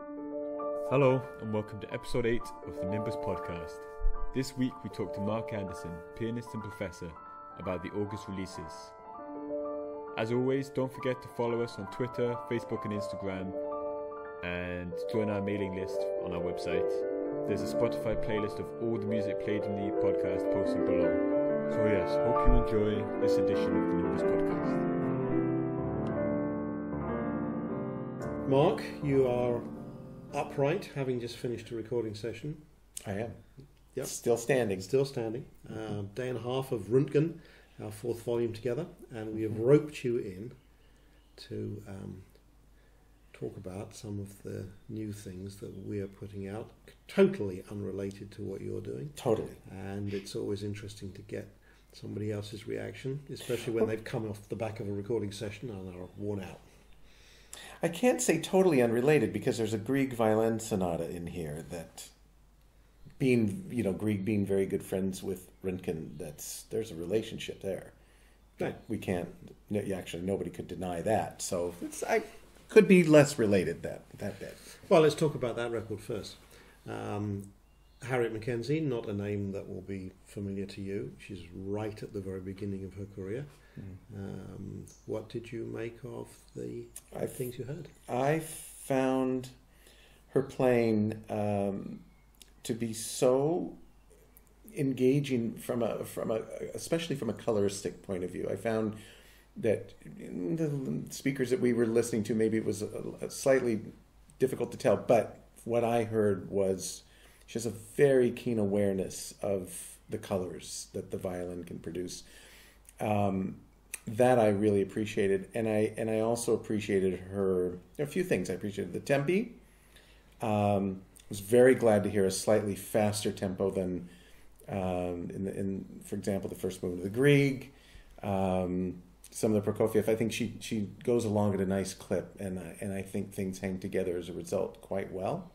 Hello and welcome to episode 8 of the NIMBUS podcast. This week we talk to Mark Anderson, pianist and professor, about the August releases. As always, don't forget to follow us on Twitter, Facebook and Instagram, and join our mailing list on our website. There's a Spotify playlist of all the music played in the podcast posted below. So yes, hope you enjoy this edition of the NIMBUS podcast. Mark, you are upright, having just finished a recording session. I am. Yep. Still standing. Still standing. Day and a half of Röntgen, our fourth volume together, and we have roped you in to talk about some of the new things that we are putting out, totally unrelated to what you're doing. Totally. And it's always interesting to get somebody else's reaction, especially when they've come off the back of a recording session and are worn out. I can't say totally unrelated because there's a Grieg violin sonata in here that, Grieg being very good friends with Röntgen, there's a relationship there. Right. We can't, actually nobody could deny that. So I could be less related that bit. Well, let's talk about that record first. Harriet Mackenzie, not a name that will be familiar to you. She's right at the very beginning of her career. What did you make of the things you heard? I found her playing to be so engaging especially from a coloristic point of view. I found that in the speakers that we were listening to, maybe it was a slightly difficult to tell, but what I heard was she has a very keen awareness of the colors that the violin can produce. That I really appreciated, and I also appreciated her. A few things I appreciated: the tempi. Was very glad to hear a slightly faster tempo than in for example, the first movement of the Grieg. Some of the Prokofiev. I think she goes along at a nice clip, and I think things hang together as a result quite well.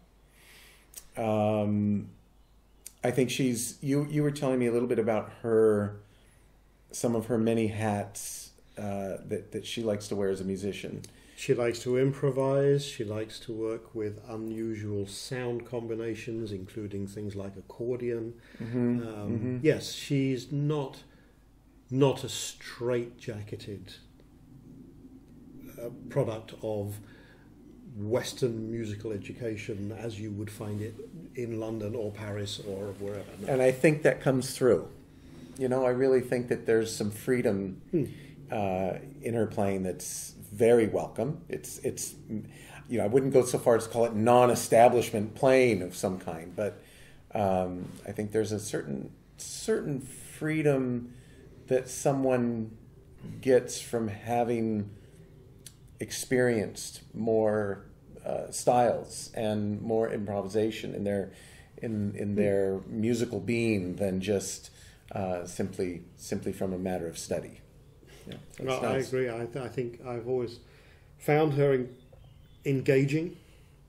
I think she's. You were telling me a little bit about her. Some of her many hats that she likes to wear as a musician. She likes to improvise. She likes to work with unusual sound combinations, including things like accordion. Yes, she's not a straight-jacketed product of Western musical education as you would find it in London or Paris or wherever. No. And I think that comes through. I really think that there's some freedom in her playing that's very welcome. It's I wouldn't go so far as to call it non-establishment playing of some kind, but I think there's a certain freedom that someone gets from having experienced more styles and more improvisation in their musical being than just simply from a matter of study. Well, nice. I agree. I think I've always found her engaging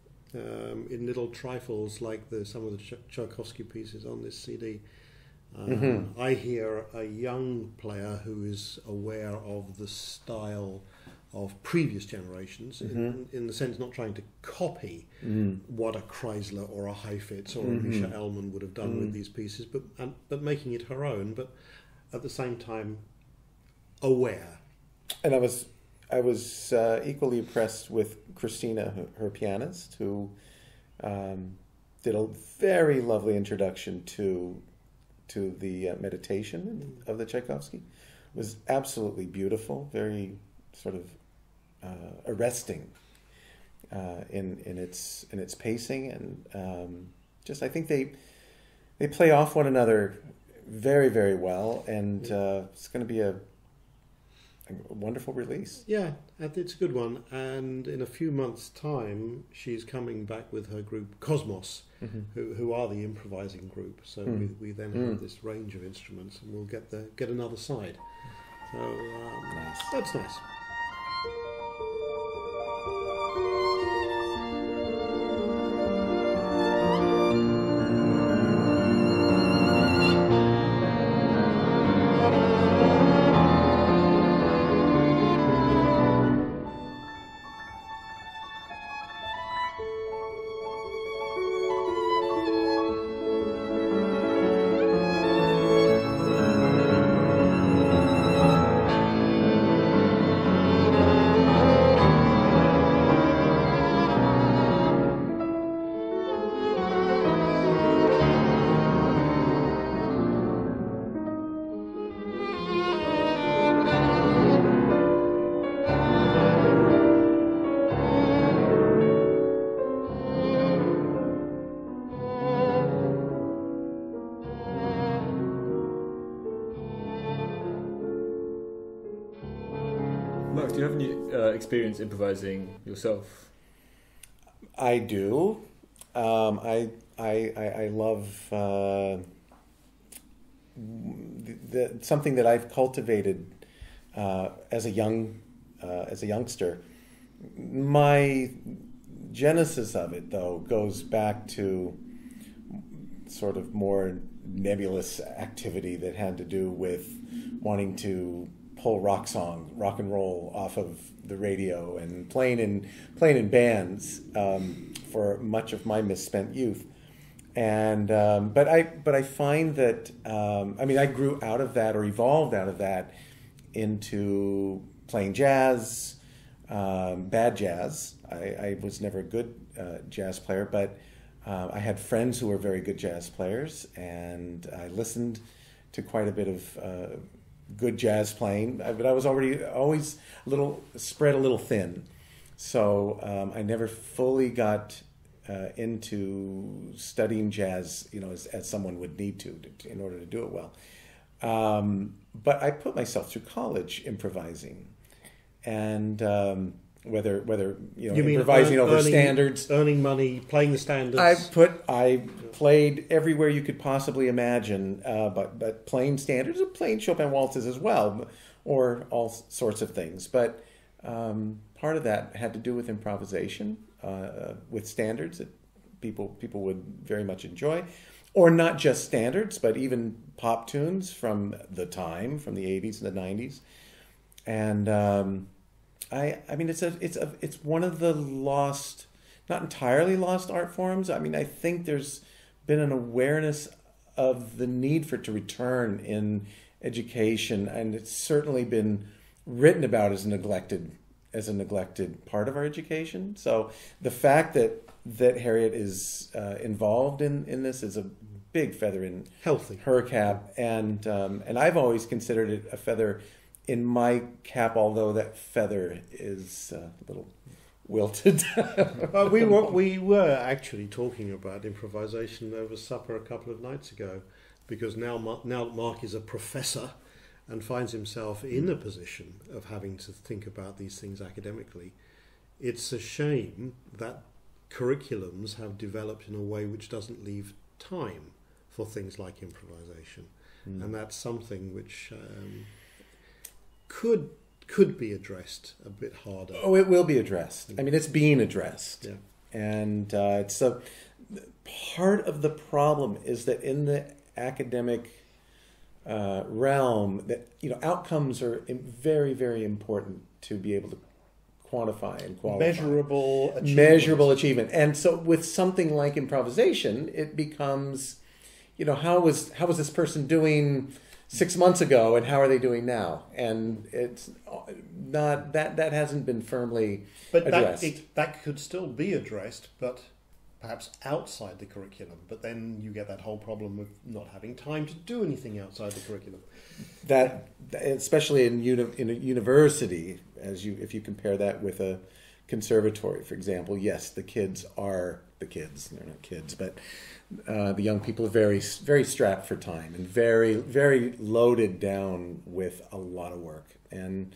in little trifles like some of the Tchaikovsky pieces on this CD. I hear a young player who is aware of the style of previous generations, in the sense not trying to copy what a Kreisler or a Heifetz or a Misha Elman would have done with these pieces, but making it her own, but at the same time aware. And I was equally impressed with Christina, her pianist, who did a very lovely introduction to the meditation of the Tchaikovsky. It was absolutely beautiful, very sort of arresting in its pacing, and just I think they play off one another very, very well, and it's going to be a wonderful release. Yeah, it's a good one, and in a few months' time she's coming back with her group Cosmos, who are the improvising group, so we then have this range of instruments, and we'll get another side, so nice. That's nice. Do you have any experience improvising yourself? I do. I love something that I've cultivated as a youngster. My genesis of it, though, goes back to sort of more nebulous activity that had to do with wanting to pull rock and roll off of the radio and playing in bands for much of my misspent youth. And but I find that I grew out of that, or evolved out of that, into playing jazz, bad jazz. I was never a good jazz player, but I had friends who were very good jazz players, and I listened to quite a bit of good jazz playing. But I was always spread a little thin, so I never fully got into studying jazz, as someone would need to in order to do it well. But I put myself through college improvising, and whether you improvising over standards, earning money, playing the standards. I played everywhere you could possibly imagine, but playing standards and playing Chopin waltzes as well, or all sorts of things. But part of that had to do with improvisation, with standards that people would very much enjoy, or not just standards, but even pop tunes from the time, from the 80s and the 90s. And it's one of the lost, not entirely lost art forms. I think there's been an awareness of the need for it to return in education, and it's certainly been written about as a neglected part of our education. So the fact that Harriet is involved in this is a big feather in her cap, and I've always considered it a feather in my cap, although that feather is a little wilted. We were actually talking about improvisation over supper a couple of nights ago, because now Mark is a professor and finds himself in a position of having to think about these things academically. It's a shame that curriculums have developed in a way which doesn't leave time for things like improvisation. And that's something which could be addressed a bit harder. Oh, it will be addressed. It's being addressed. Yeah. And it's a part of the problem is that in the academic realm, that outcomes are very, very important to be able to quantify and qualify. Measurable achievement. And so with something like improvisation, it becomes, how was this person doing 6 months ago, and how are they doing now? And it's not that hasn't been firmly addressed. That could still be addressed, but perhaps outside the curriculum. But then you get that whole problem of not having time to do anything outside the curriculum. That, especially in a university, if you compare that with a conservatory, for example, yes, the kids are the kids. They're not kids, but the young people are very, very strapped for time and very, very loaded down with a lot of work. And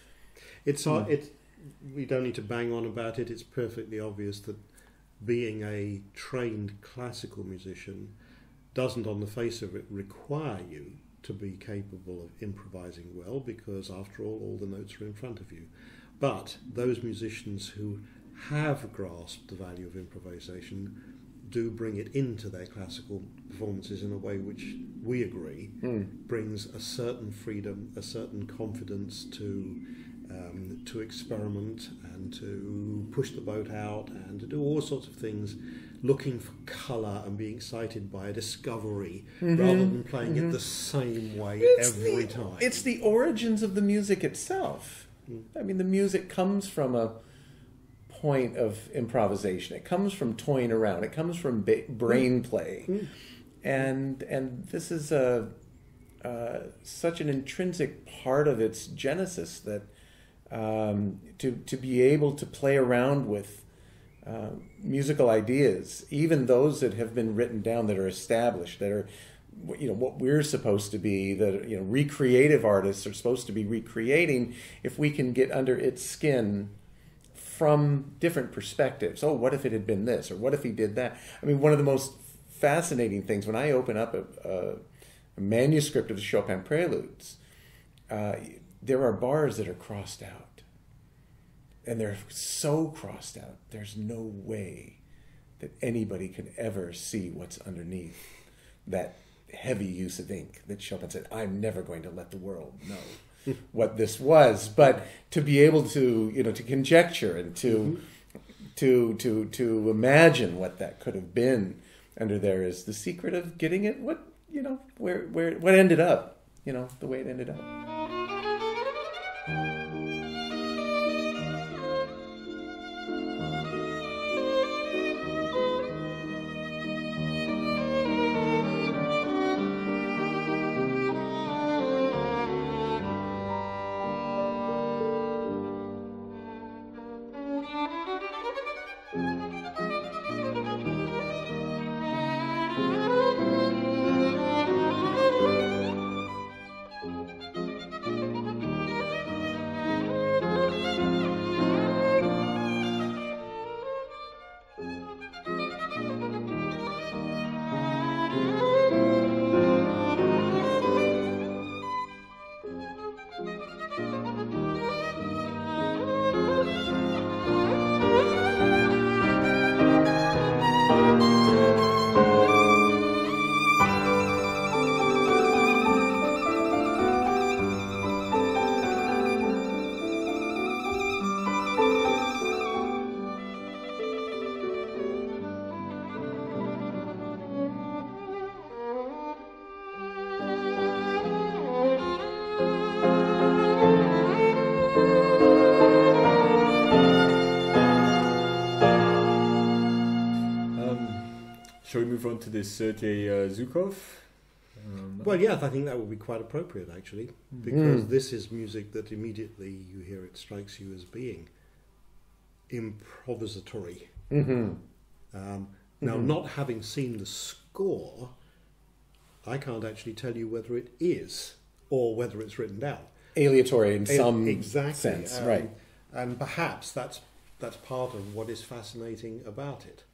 we don't need to bang on about it. It's perfectly obvious that being a trained classical musician doesn't, on the face of it, require you to be capable of improvising well, because after all the notes are in front of you. But those musicians who have grasped the value of improvisation do bring it into their classical performances in a way which we agree brings a certain freedom, a certain confidence to experiment and to push the boat out and to do all sorts of things, looking for colour and being excited by a discovery rather than playing it the same way every time. It's the origins of the music itself. The music comes from a point of improvisation. It comes from toying around. It comes from brain play. And this is such an intrinsic part of its genesis that to be able to play around with musical ideas, even those that have been written down, that are established, that are what we're supposed to be, that recreative artists are supposed to be recreating, if we can get under its skin from different perspectives. Oh, what if it had been this, or what if he did that? I mean, one of the most fascinating things when I open up a manuscript of the Chopin Preludes, there are bars that are crossed out, and they're so crossed out, there's no way that anybody could ever see what's underneath that heavy use of ink that Chopin said, I'm never going to let the world know what this was. But to be able to, to conjecture and to imagine what that could have been under there is the secret of getting it what ended up, the way it ended up. Shall we move on to this Sergei Zhukov? Well, yeah, I think that would be quite appropriate, actually, because this is music that immediately you hear it strikes you as being improvisatory. Now, not having seen the score, I can't actually tell you whether it is or whether it's written down. Aleatory in some sense, right. And perhaps that's part of what is fascinating about it.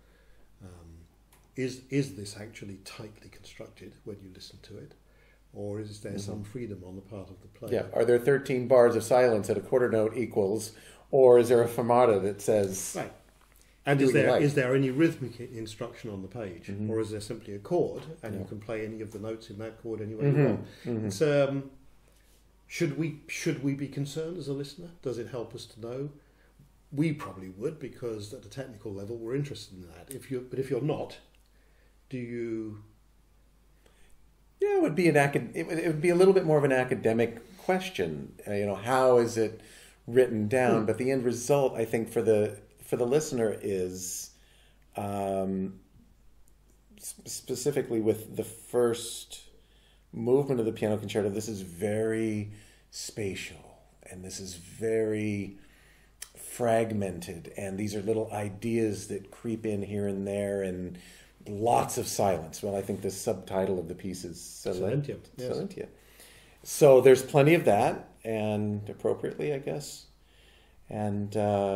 Is this actually tightly constructed when you listen to it, or is there some freedom on the part of the player? Yeah, are there 13 bars of silence at a quarter note equals, or is there a fermata that says... Right. And is there any rhythmic instruction on the page, or is there simply a chord, and you can play any of the notes in that chord any way you want? It's, should we be concerned as a listener? Does it help us to know? We probably would, because at a technical level we're interested in that. But if you're not, do you? Yeah, it would be it would be a little bit more of an academic question. How is it written down? But the end result, I think, for the listener is specifically with the first movement of the piano concerto. This is very spatial, and this is very fragmented, and these are little ideas that creep in here and there, and lots of silence. Well, I think the subtitle of the piece is Silentia. Yes. Silentia. So there's plenty of that, and appropriately, I guess. And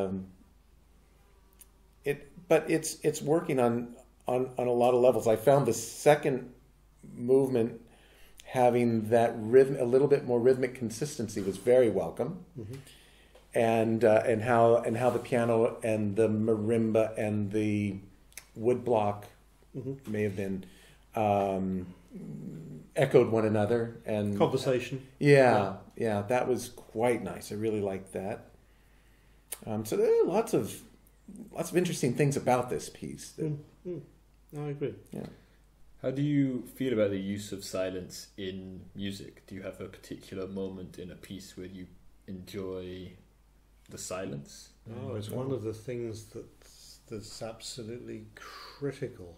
it's working on a lot of levels. I found the second movement having that rhythm, a little bit more rhythmic consistency, was very welcome. And how the piano and the marimba and the woodblock may have been echoed one another, and conversation. Yeah, that was quite nice. I really liked that. So there are lots of interesting things about this piece. I agree. Yeah. How do you feel about the use of silence in music? Do you have a particular moment in a piece where you enjoy the silence? Oh, it's one of the things that's absolutely critical.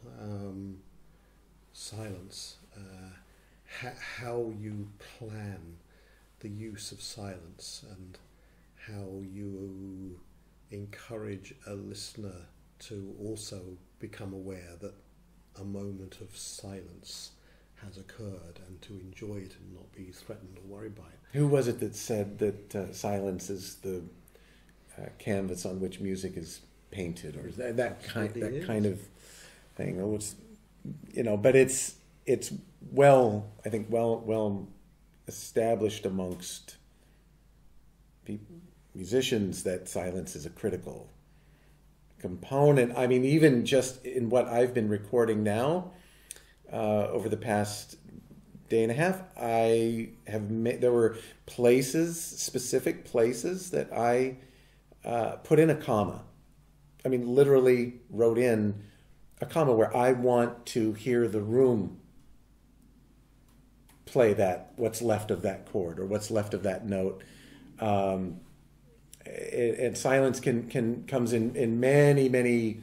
Silence. How you plan the use of silence, and how you encourage a listener to also become aware that a moment of silence has occurred, and to enjoy it and not be threatened or worried by it. Who was it that said that silence is the canvas on which music is painted, or that kind of thing? Or it's, but it's well established amongst musicians that silence is a critical component. I mean, even just in what I've been recording now, over the past day and a half, there were specific places that I put in a comma. I mean, literally wrote in a comma where I want to hear the room play what's left of that chord or what's left of that note. And silence comes in many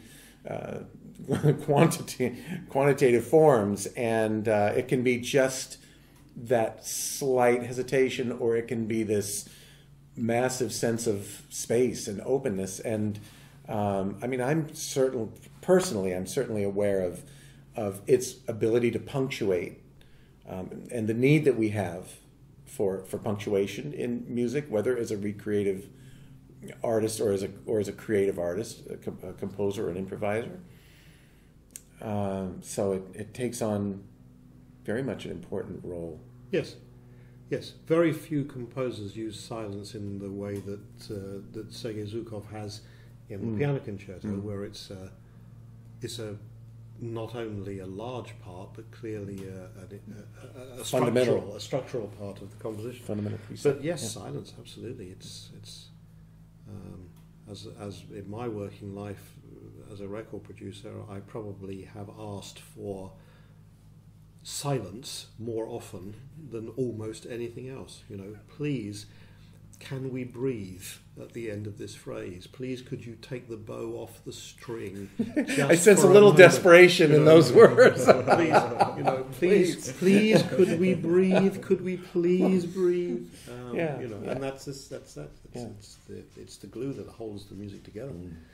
quantitative forms, and it can be just that slight hesitation, or it can be this massive sense of space and openness. And I mean, I'm certainly aware of its ability to punctuate, and the need that we have for punctuation in music, whether as a recreative artist or as a creative artist, a composer or an improviser. So it takes on very much an important role. Yes. Very few composers use silence in the way that Sergei Zhukov has in the piano concerto, where it's not only a large part, but clearly a structural part of the composition. Fundamental piece. But yes, silence, absolutely. It's as in my working life as a record producer, I probably have asked for silence more often than almost anything else. Please, can we breathe at the end of this phrase? Please, could you take the bow off the string? I sense a little desperation in those words. Please, could we breathe? Could we please breathe? And that's that. It's the glue that holds the music together.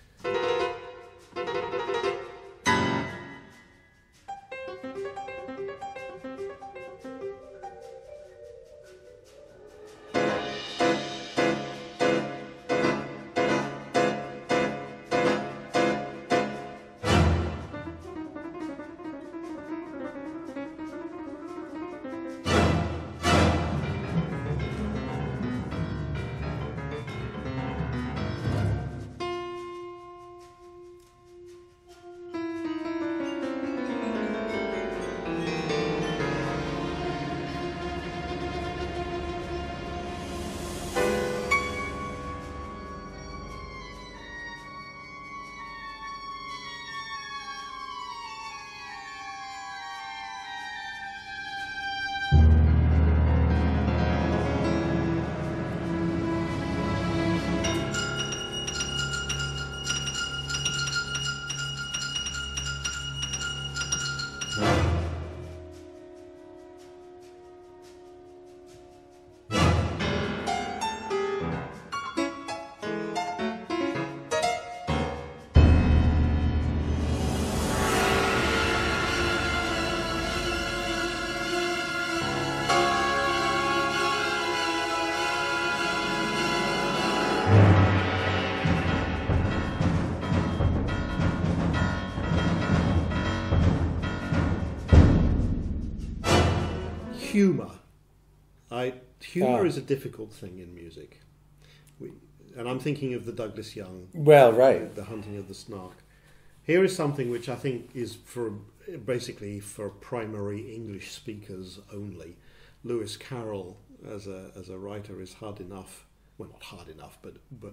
Humour. Humour is a difficult thing in music. And I'm thinking of the Douglas Young. Well, right. The Hunting of the Snark. Here is something which I think is basically for primary English speakers only. Lewis Carroll, as a writer, is hard enough. Well, not hard enough, but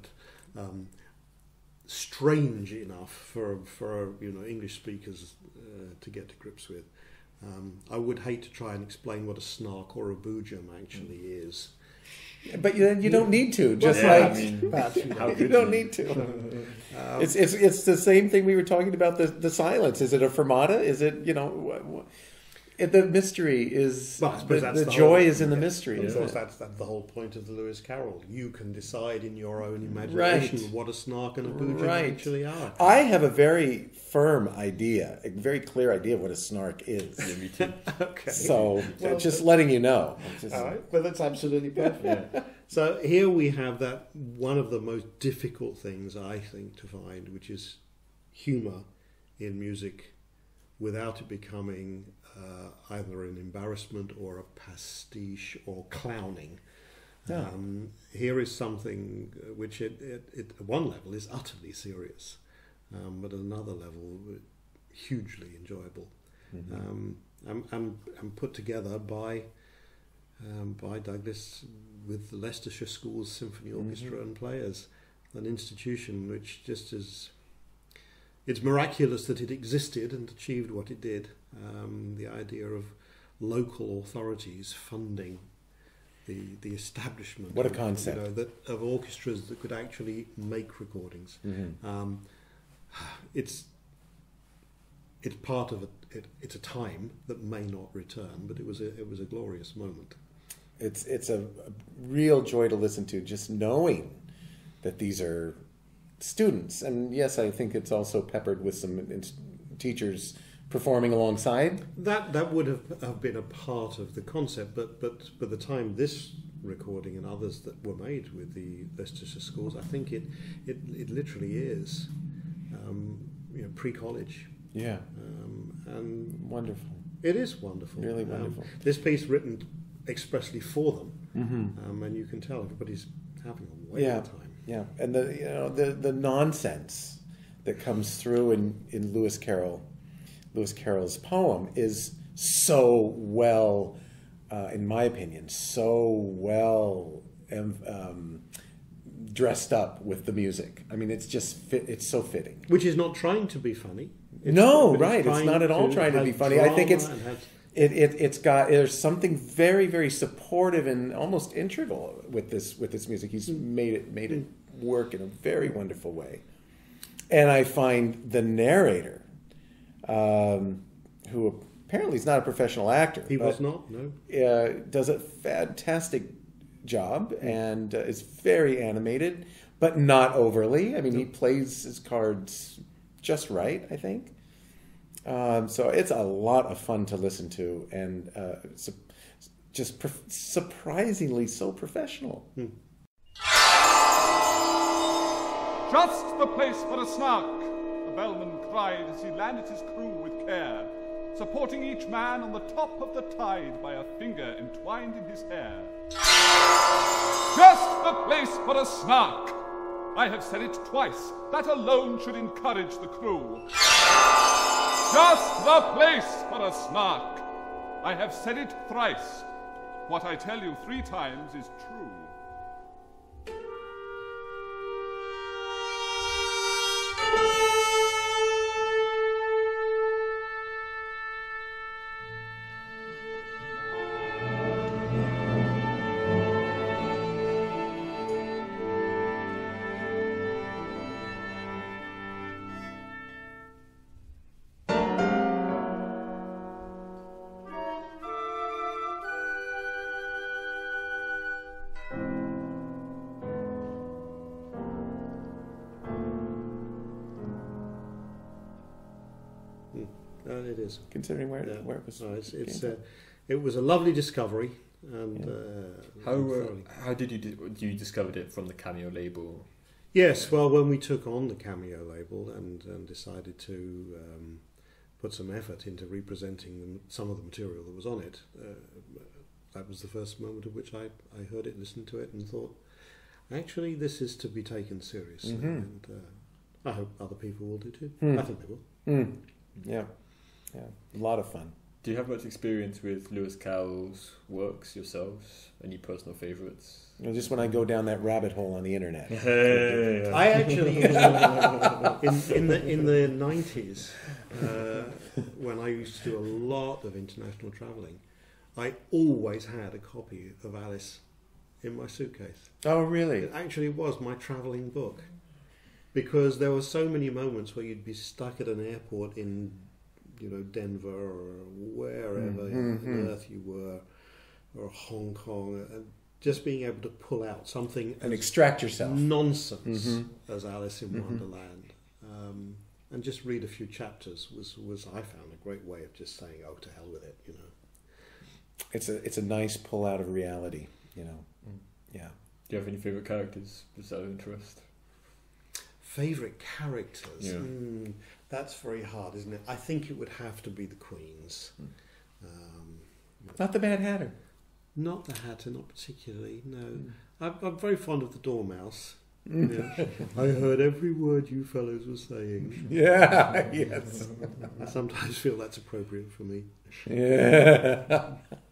strange enough for English speakers to get to grips with. I would hate to try and explain what a snark or a boojum actually is. But you don't need to. You don't need to. It's the same thing we were talking about, the silence. Is it a fermata? Is it the mystery is the joy is in the mystery. Of course, that's the whole point of the Lewis Carroll. You can decide in your own imagination what a snark and a boojum actually are. I have a very firm idea, a very clear idea of what a snark is. Yeah, me too. Okay. So just letting you know. All right, well, that's absolutely perfect. Yeah. So here we have that one of the most difficult things I think to find, which is humour in music without it becoming either an embarrassment or a pastiche or clowning. Yeah. Here is something which at one level is utterly serious, but at another level hugely enjoyable. Mm-hmm. And put together by Douglas with the Leicestershire Schools Symphony Orchestra and players, an institution which just is... It's miraculous that it existed and achieved what it did. The idea of local authorities funding the establishment. What a concept! Of orchestras that could actually make recordings. Mm-hmm. It's part of it. It's a time that may not return, but it was a glorious moment. It's a real joy to listen to, just knowing that these are students, and yes, I think it's also peppered with some teachers performing alongside. That would have been a part of the concept, but by the time this recording and others that were made with the Leicestershire Schools, I think it literally is pre-college. Yeah, and wonderful. It is wonderful, really wonderful. This piece written expressly for them, and you can tell everybody's having a whale time. Yeah, and the nonsense that comes through in Lewis Carroll's poem is so well, in my opinion, so well dressed up with the music. I mean, it's just it's so fitting. Which is not trying to be funny. It's not at all trying to be funny. I think there's something very, very supportive and almost integral with this music. He's made it work in a very wonderful way. And I find the narrator, who apparently is not a professional actor. He was not, no. Does a fantastic job and is very animated, but not overly. I mean, he plays his cards just right, I think. So it's a lot of fun to listen to, and just surprisingly so professional. Just the place for a snark, the bellman cried as he landed his crew with care, supporting each man on the top of the tide by a finger entwined in his hair. Just the place for a snark! I have said it twice, that alone should encourage the crew. Just the place for a snark! I have said it thrice. What I tell you 3 times is true. It is. Considering where it was. No, it was a lovely discovery. And how did you discovered it from the Cameo label? Yes, well, when we took on the Cameo label and decided to put some effort into representing some of the material that was on it, that was the first moment at which I heard it, listened to it, and thought, actually, this is to be taken seriously. And I hope other people will do too. I think they will. Yeah, a lot of fun. Do you have much experience with Lewis Carroll's works yourselves? Any personal favourites? Just when I go down that rabbit hole on the internet. I actually, in the 90s, when I used to do a lot of international travelling, I always had a copy of Alice in my suitcase. Oh, really? It actually was my travelling book. Because there were so many moments where you'd be stuck at an airport in Denver or wherever on earth you were, or Hong Kong, and just being able to pull out something and extract yourself nonsense as Alice in Wonderland, and just read a few chapters was I found a great way of just saying, oh, to hell with it, It's a nice pull out of reality, Yeah. Do you have any favourite characters? Is that of interest? Favourite characters? Yeah. That's very hard, isn't it? I think it would have to be the Queens. Not the Mad Hatter. Not the Hatter, not particularly, no. I'm very fond of the Dormouse. I heard every word you fellows were saying. Yeah, yes. I sometimes feel that's appropriate for me. Yeah.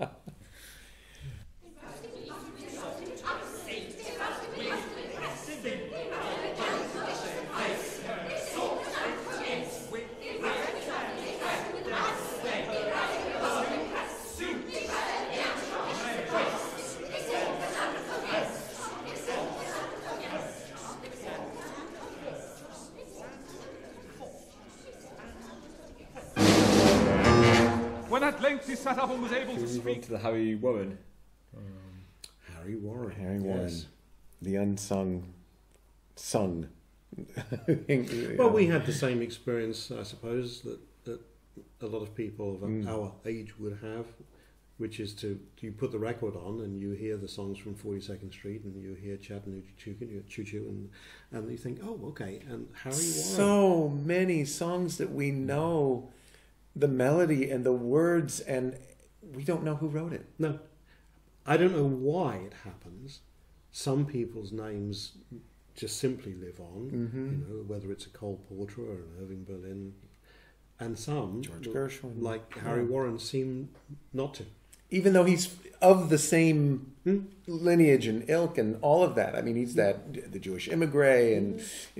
When at length he sat up and was able to Move on speak. to the Harry Warren. Harry Warren. Harry Warren. Yes. The unsung sung. Well, we had the same experience, I suppose, that a lot of people of our age would have, which is you put the record on and you hear the songs from 42nd Street and you hear Chattanooga Choo Choo and you think, oh, okay, and Harry Warren. So many songs that we know the melody and the words, and we don't know who wrote it. No, I don't know why it happens. Some people's names just simply live on, whether it's a Cole Porter or an Irving Berlin, and some, George Gershwin, like Harry Warren, seem not to. Even though he's of the same lineage and ilk and all of that. I mean, he's the Jewish immigrant, and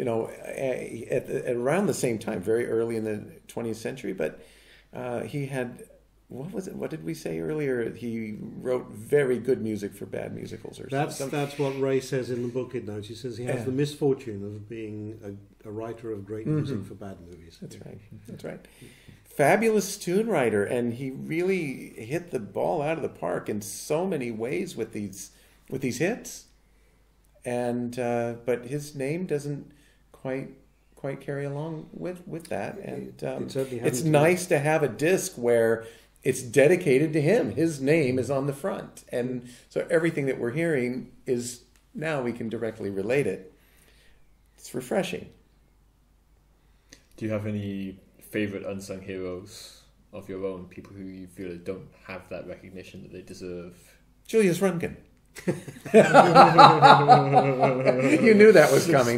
at around the same time, very early in the 20th century. But he had, what was it? What did we say earlier? He wrote very good music for bad musicals, or something. That's what Ray says in the book. It notes. He says he has the misfortune of being a writer of great music for bad movies. That's right. That's right. Fabulous tune writer, and he really hit the ball out of the park in so many ways with these hits. And but his name doesn't quite carry along with that. And it's nice to have a disc where it's dedicated to him. His name is on the front, and so everything that we're hearing is now we can directly relate it. It's refreshing. Do you have any favourite unsung heroes of your own, people who you feel that don't have that recognition that they deserve? Julius Runkin. You knew that was coming.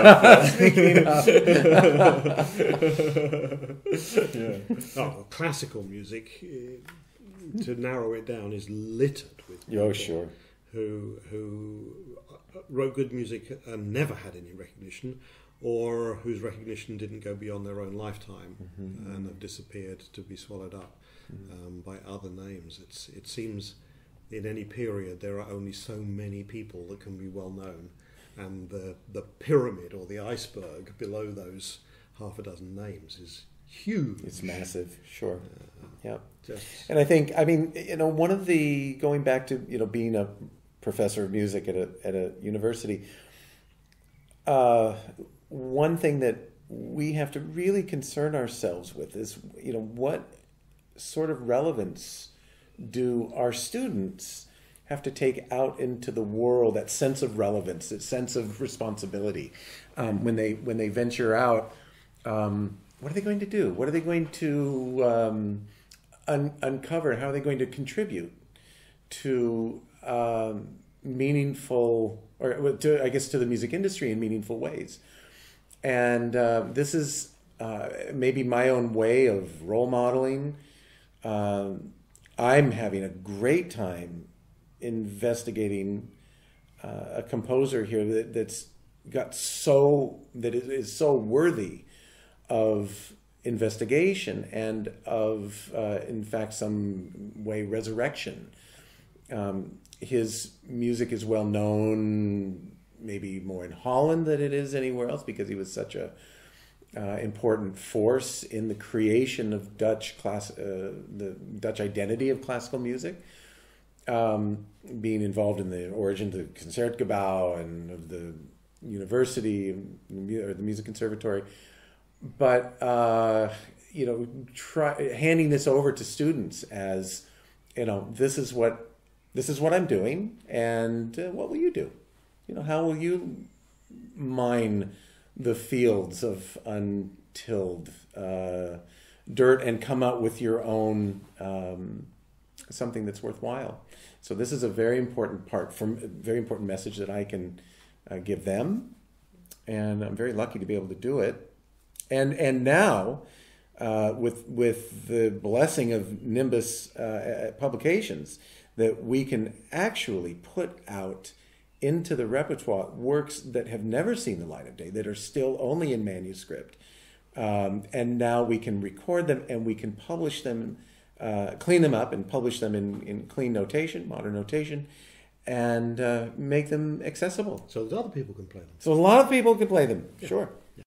Classical music, to narrow it down, is littered with people who wrote good music and never had any recognition, or whose recognition didn't go beyond their own lifetime and have disappeared to be swallowed up by other names. It seems in any period there are only so many people that can be well known, and the pyramid or the iceberg below those half a dozen names is huge. It's massive, sure. Yeah. And I think, one of the, going back to, being a professor of music at a university, one thing that we have to really concern ourselves with is, what sort of relevance do our students have to take out into the world, that sense of relevance, that sense of responsibility, when they venture out? What are they going to do? What are they going to uncover? How are they going to contribute to meaningful, or to the music industry in meaningful ways? And this is maybe my own way of role modeling. I'm having a great time investigating a composer here that is so worthy of investigation and of, in fact, some way resurrection. His music is well known, maybe more in Holland than it is anywhere else, because he was such a important force in the creation of the Dutch identity of classical music, being involved in the origin of the Concertgebouw and of the university or the music conservatory. But handing this over to students as, this is what I'm doing, and what will you do? How will you mine the fields of untilled dirt and come out with your own something that's worthwhile? So this is a very important very important message that I can give them, and I'm very lucky to be able to do it. And now, with the blessing of NIMBUS publications, that we can actually put out into the repertoire works that have never seen the light of day, that are still only in manuscript. And now we can record them and we can publish them, clean them up and publish them in clean notation, modern notation, and make them accessible. So that other people can play them. So a lot of people can play them, yeah. Sure. Yeah.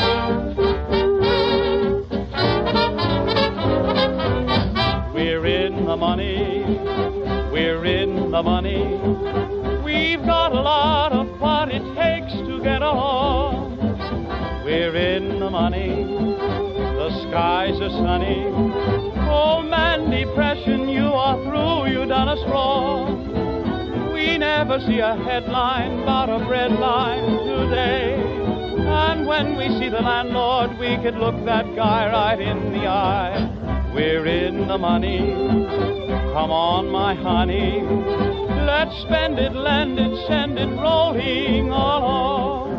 We're in the money, we're in the money. We've got a lot of what it takes to get along. We're in the money, the skies are sunny. Oh man, depression, you are through, you done us wrong. We never see a headline about a bread line today. And when we see the landlord, we could look that guy right in the eye. We're in the money, come on my honey. Let's spend it, lend it, send it rolling along.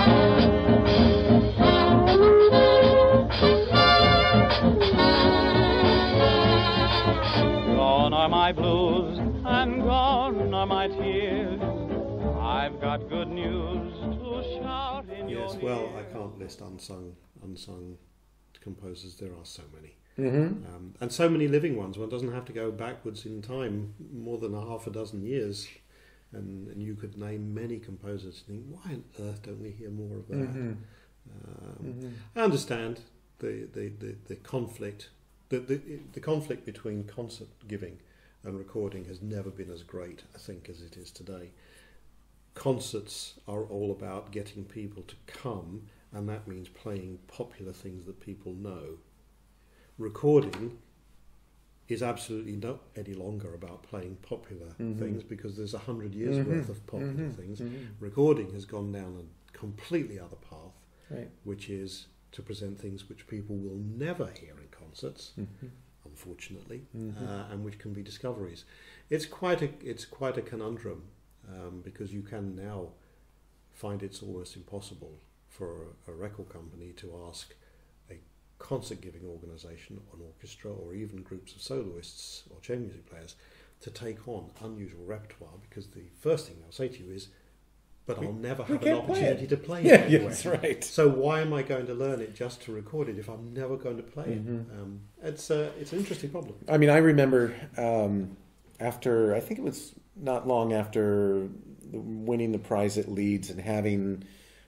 Gone are my blues and gone are my tears. I've got good news to shout in your ears. Yes, well, I can't list unsung composers. There are so many. Mm-hmm. And so many living ones. One doesn't have to go backwards in time more than a half a dozen years, and you could name many composers and think, why on earth don't we hear more of that? Mm-hmm. I understand the conflict. The conflict between concert giving and recording has never been as great, I think, as it is today. Concerts are all about getting people to come, and that means playing popular things that people know. Recording is absolutely not any longer about playing popular things, because there's 100 years worth of popular things. Recording has gone down a completely other path, right, which is to present things which people will never hear in concerts, unfortunately, and which can be discoveries. It's quite a conundrum, because you can now find it's almost impossible for a record company to ask concert-giving organisation, an orchestra, or even groups of soloists or chamber music players to take on unusual repertoire, because the first thing they'll say to you is, but I'll never have an opportunity to play it anyway. That's right. So why am I going to learn it just to record it if I'm never going to play it? It's an interesting problem. I mean, I remember after, I think it was not long after winning the prize at Leeds and having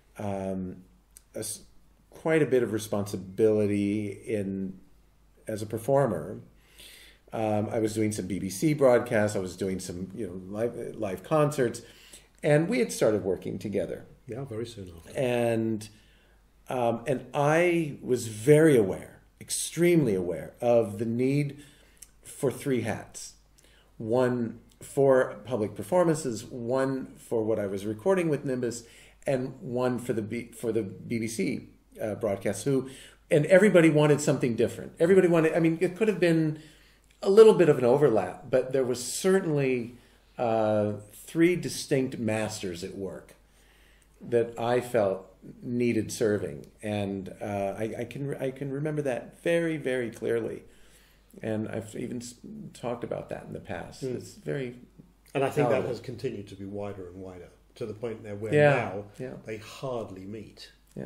quite a bit of responsibility as a performer. I was doing some BBC broadcasts. I was doing some live concerts, and we had started working together. Yeah, very soon after. And I was very aware, extremely aware of the need for three hats: one for public performances, one for what I was recording with NIMBUS, and one for the BBC. Broadcasts, and everybody wanted something different. Everybody wanted, I mean, it could have been a little bit of an overlap, but there was certainly three distinct masters at work that I felt needed serving, and I can remember that very, very clearly, and I've even talked about that in the past. It's very, and I think that has continued to be wider and wider to the point where now they hardly meet. Yeah.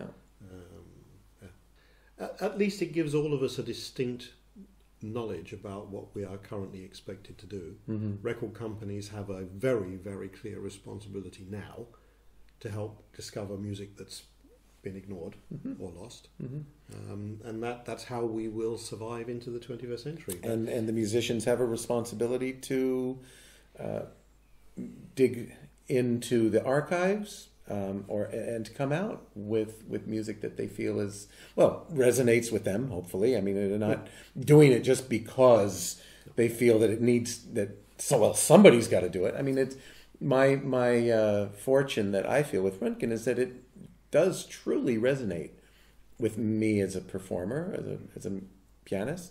At least it gives all of us a distinct knowledge about what we are currently expected to do. Record companies have a very, very clear responsibility now to help discover music that's been ignored or lost. And that's how we will survive into the 21st century. And the musicians have a responsibility to dig into the archives and to come out with music that they feel is, well, resonates with them, hopefully. I mean, they're not doing it just because they feel that it needs that. So, well, somebody's got to do it. I mean, it's my fortune that I feel with Röntgen is that it does truly resonate with me as a performer, as a pianist.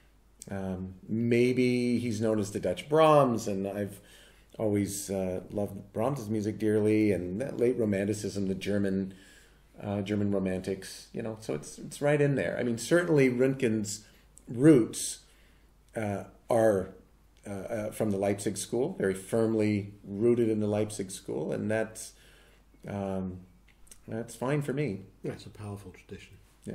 Maybe he's known as the Dutch Brahms, and I've always loved Brahms' music dearly, and that late Romanticism, the German Romantics, so it's right in there. I mean, certainly Röntgen's roots are from the Leipzig school, very firmly rooted in the Leipzig school, and that's fine for me. Yeah, it's a powerful tradition. Yeah.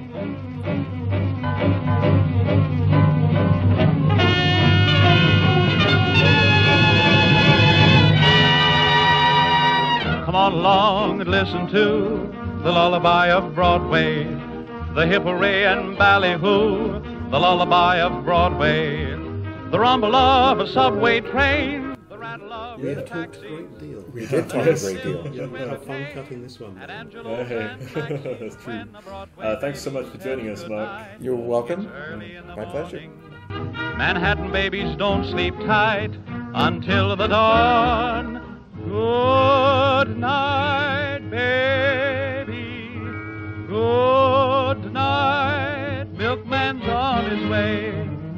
Come on along and listen to the lullaby of Broadway, the hip hooray and ballyhoo, the lullaby of Broadway, the rumble of a subway train, the rattle of We a have talked a taxi. great deal. We did talk a great deal. Yeah, we had fun cutting this one. At down. Angelo's Hey, and Max's, that's true. when the Broadway Thanks so much for joining us, Mark. You're welcome. early in the My pleasure. morning. Manhattan babies don't sleep tight until the dawn. Good night, baby. Good night. Milkman's on his way.